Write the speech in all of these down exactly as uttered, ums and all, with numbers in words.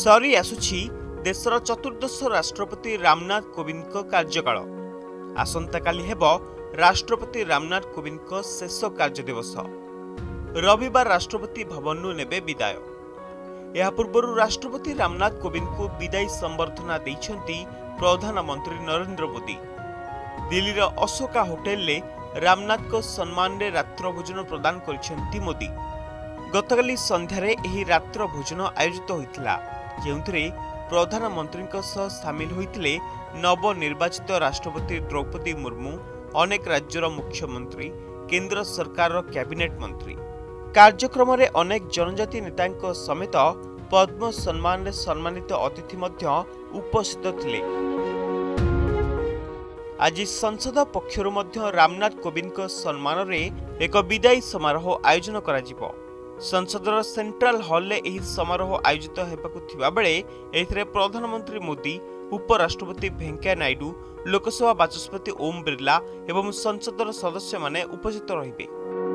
सरी आसुछि देशर चतुर्दश राष्ट्रपति रामनाथ कोविंद कार्यकाल। आसंता काली हेब राष्ट्रपति रामनाथ कोविंद शेष कार्य दिवस। रविवार राष्ट्रपति भवन नेबे विदाय। यह पूर्व राष्ट्रपति रामनाथ कोविंद को विदायी संबर्धना देइछंती प्रधानमंत्री नरेंद्र मोदी। दिल्लीर अशोका होटेल ले रामनाथ को सम्मान रे रात्र भोजन प्रदान करिसेंती मोदी। गतकाली संध्यारे एही रात्र भोजन आयोजित होइतिला, जेउंथरे प्रधानमंत्री सह सामिल होइतिले नवनिर्वाचित राष्ट्रपति द्रौपदी मुर्मू, अनेक राज्यर मुख्यमंत्री, केंद्र सरकार कैबिनेट मंत्री। कार्यक्रम रे अनेक जनजाति नेतांक समेत पद्म सम्मान रे सम्मानित अतिथि मध्य उपस्थित थिले। आज संसद पक्षरु मध्य रामनाथ कोविंद सम्मान रे एक विदायी समारोह आयोजन करा जिवो। संसदर सेंट्रल हॉल ले एही समारोह आयोजित हेबाकु थिबा बेले एथिरे प्रधानमंत्री मोदी, उपराष्ट्रपति वेंकैया नायडू, लोकसभा बाचस्पति ओम बिरला एवं संसदर सदस्य माने उपस्थित रहिबे।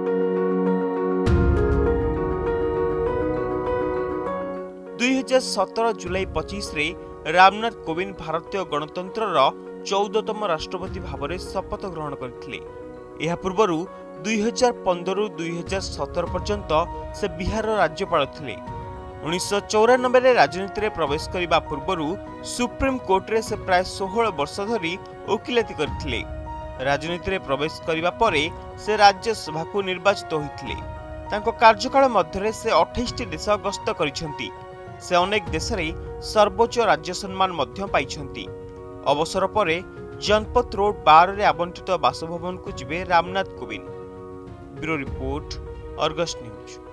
दुई हजार सतर जुलाई पच्चीस रे रामनाथ कोविंद भारतीय गणतंत्रर चौदहतम राष्ट्रपति भाव में शपथ ग्रहण करथिले। यह पूर्वरु दुई हजार पंद्रह दुई हजार सतर पर्यंत से बिहार राज्यपाल थिले। उन्नीस चौरानबे रे राजनीति रे प्रवेश करिबा पूर्वरु सुप्रीम कोर्ट रे से प्राय सोलह वर्ष धरी वकिलाती करथिले। राजनीति रे प्रवेश करिबा परे से राज्यसभा को निर्वाचित होइथिले। तांको कार्यकाल मध्यरे से अट्ठाईस टी देश गस्त करिसेंती। से अनेक देश रे सर्वोच्च राज्य सम्मान मध्य पाइछंती। अवसर परे जनपथ रोड बार रे आवंटित बासभवन को जिबे Ramnath Kovind. Bureau report, Argus news.